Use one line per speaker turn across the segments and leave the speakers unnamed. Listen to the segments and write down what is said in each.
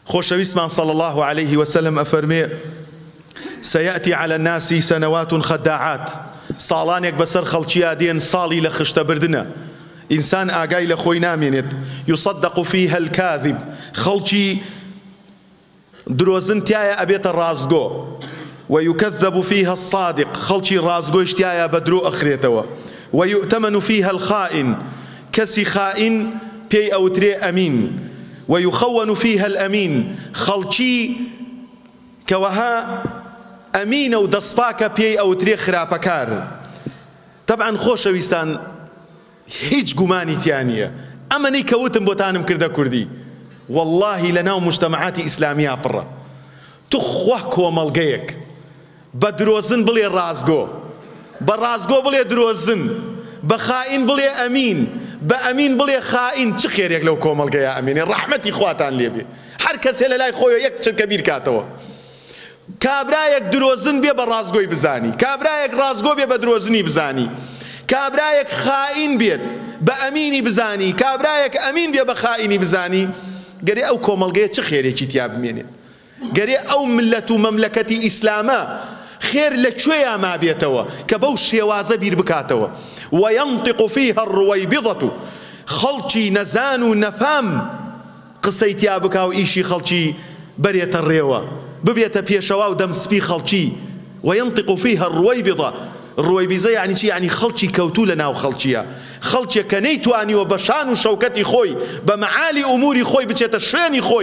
خۆشەویستمان صلى الله عليه وسلم أفرمي سيأتي على الناس سنوات خداعات ساڵانێک بەسەر خەڵکییا دێن ساڵی لە خشتە بردنە ئینسان ئاگای لە خۆی نامێنێت يصدق فيها الكاذب خەڵکی درۆزن تایە ئەبێتە ڕازگۆ ويكذب فيها الصادق خەڵکی ڕازگۆیش تایە بە درۆ ئەخرێتەوە ويؤتمن فيها الخائن كسي خائن بي أوتري أمين ويخون فيها الأمين خەڵکی كوها أمين و دەسپاکە پێی ئەوترێ خراپەکار طبعا خۆشەویستان هیچ گومانی تیان نییە ئەمەنەی کەوتم بۆتانم کردە کوردی والله لەناو مجتەمەعاتی ئیسلامیا پڕە توخوا کۆمەڵگەیەک بە درۆزن بڵێ ڕازگۆ بە ڕازگۆ بڵێ درۆزن بە خائین بڵێ ئەمین بە ئەمین بڵێ خائین چ خێرێک لەو کۆمەڵگەیە ئەمینێ ڕەحمەتی خواتان لێبێ هەر کەسێ لە لای خۆیەوە یەک چرکە بیر کاتەوە کابرایەک درۆزن بێ بە ڕازگۆی بزانی کابرایەک ڕازگۆ بێ بە درۆزنی بزانی کابرایەک خائین بێت بە ئەمینی بزانی کابرایەک ئەمین بێ بە خائینی بزانی گەرێ ئەو کۆمەڵگەیە چ خێرێکی تیا بمێنێت گەرێ ئەو ملەت و مەملەکەتی ئیسلامە خێر لەکوێیە ما بێتەوە کە بەو شێوازە بیر بکاتەوە وينطق فيها الرويبضة خەڵکی نەزان و نەفام قسەی تیا بکا و ئیشی خەڵکی بەرێتە ڕێوە ببێتە پێشەوا و دەمسپی خەڵکی وينطق فيها الرويبضة ڕۆیبیزە یعنی چی؟ یعنی خەڵکی کەوتوو لە ناو خەڵکیە خەڵکێک کە نەیتوانیوە بە شان و شەوکەتی خۆی بە مەعالی ئوموری خۆی بچێتە شوێنی خۆی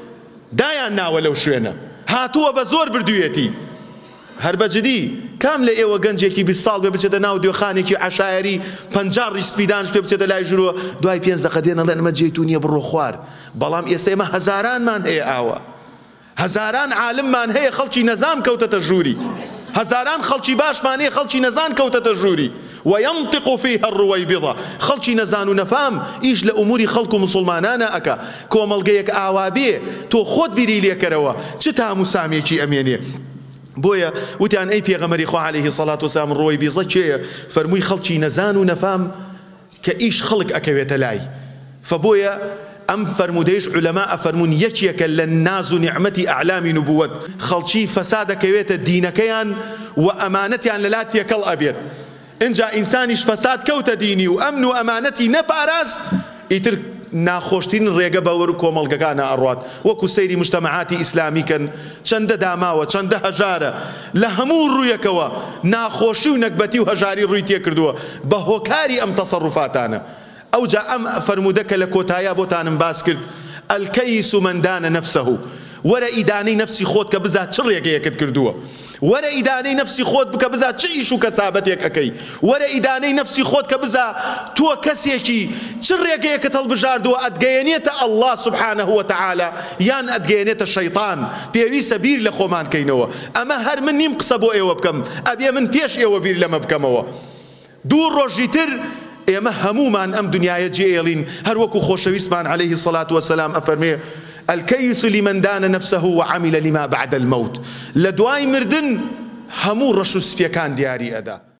دایان ناوە لەو شوێنە هاتووە بە زۆر بردوویەتی هەر بەجددی کام لە ئێوە گەنجێکی 20 ساڵ بێ بچێتە ناو دۆخانێکی عەشایەری 50 ڕیش سپیدانش پێ بچێتە لای ژوورەوە دوای 5 دقە دێنە لە نەمە جێیتو نییە بڕۆ خوار بەڵام ئێستا ئێمە هەزارانمان هەیە ئاوە هەزاران عالممان هەیە خەڵکی نەزان کەوتەتە ژووری هەزاران خەڵکی باشمان هەیە خەڵکی نەزان کەوتەتە ژووری وينطق فيها الرويبضة خەڵکی نەزان و نەفام ئیش لە ئوموری خەڵک و مسلمانانە ئەکا کۆمەڵگەیەک ئاوا بێ تۆ خۆت بیری لێکەرەوە چ تام و سامێکی ئەمێنێ بۆیە وتیان ئەی پێغەمبەری خوا عەلەیهی سەڵات وسەلام ڕۆیبیزە کێیە فەرمووی خەڵکی نەزان و نەفام کە ئیش خەڵک ئەکەوێتە لای فبۆیە ئەم فەرمودەیش عولەما ئەفەرمون یەکێکە لە ناز و نیعمەتی ئەعلامی نبووەت خەڵکی فەساد دەکەوێتە دینەکەیان و ئەمانەتیان لەلا تێکەڵ ئەبێت اینجا ئینسانیش فەساد کەوتە دینی و ئەمن و ئەمانەتی نەپاراست ئیتر ناخۆشترین ڕێگە بەوەر و کۆمەڵگەکانە ئەڕوات وەکو سەیری مجتەمەعاتی ئیسلامیکەن چەندە داماوە چەندە هەژارە لە هەموو ڕوویەکەوە ناخۆشی و نەکبەتی و هەژاری ڕووی تێکردووە بە هۆکاری ئەم تەسەڕوفاتانە ئەوجا ئەم فەرمودە کە لە کۆتایە بۆتانم باس کرد الکەیس من دانە نەفسەهو وەرە ئیدانەی نەفسی خۆت کە بزات چ ڕێگەیەکت کردووە وەرە ئیدانەی نەفسی خۆت بکە بزات چ ئیش و کەسابەتێک ئەەکەی وەرە ئیدانەی نەفسی خۆت کە بزا تۆ کەسێکی چ ڕێگەیەکت هەڵبژاردووە ئەتگەیەنێتە ئەڵڵا سوبحانەه وتەعالا یان ئەتگەیەنێتە شەیطان پێویستە بیر لە خۆمان کەینەوە ئەمە هەر من نیم قسە بۆ ئێوە بکەم ئەبێ من پێش ئێوە بیر لەمە بکەمەوە دوو ڕۆژی تر ئێمە هەمومان ئەم دنیاە جێئێڵین هەر وەکو خۆشەویستمان عەلەیهی سەڵات وەسەلام ئەفەرمێ الكيس لمن دان نفسه وعمل لما بعد الموت لدواي مردن همو رشو سفيكان دياري أدا